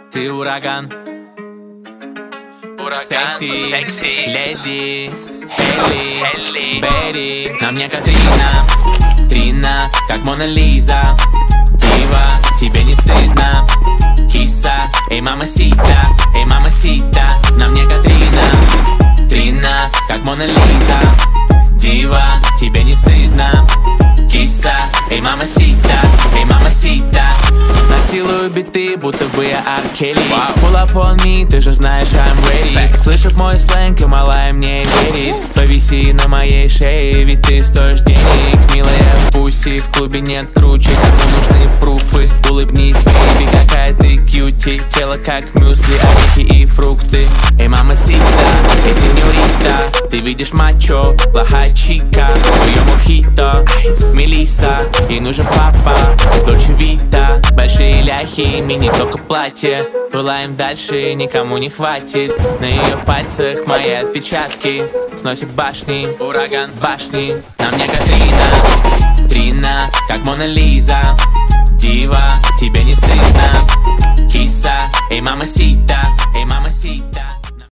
Ты ураган, секси, леди, Хелли, Берри. На мне Катрина, Трина, как Мона Лиза. Дива, тебе не стыдно, киса, эй, мамасита, эй, мамасита. На мне Катрина, Трина, как Мона Лиза. Дива, тебе не стыдно, киса, эй, мамасита, эй, мамасита. Насилую биты, будто бы я Аркели. Pull up on me, ты же знаешь, I'm ready. Слышит мой сленг, и малая мне верит. Повиси на моей шее, ведь ты стоишь денег. Милая пуси, в клубе нет круче. Кому нужны пруфы, улыбнись, бейби, какая ты кьюти. Тело как мюсли, орехи и фрукты. Эй, мамасита, эй, сеньорита. Ты видишь мачо, плохая чика. Ее мохито, Мелисса, ей нужен папа, Дольче Вита. Большие ляхи, мини только платье. Пылаем дальше, никому не хватит. На ее пальцах мои отпечатки. Сносит башни, ураган башни. На мне Катрина, Трина, как Мона Лиза. Дива, тебе не стыдно, киса, эй, мамасита, эй,